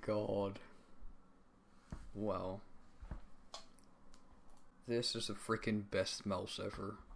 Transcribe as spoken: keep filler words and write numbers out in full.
god. Wow. This is the freaking best mouse ever.